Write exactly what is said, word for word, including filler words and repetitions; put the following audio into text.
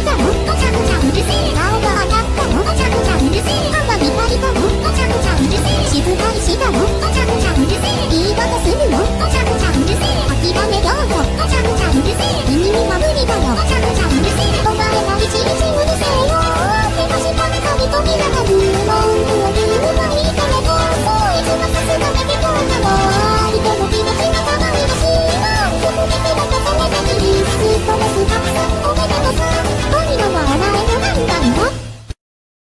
がもっとちゃんちゃんうるせえ顔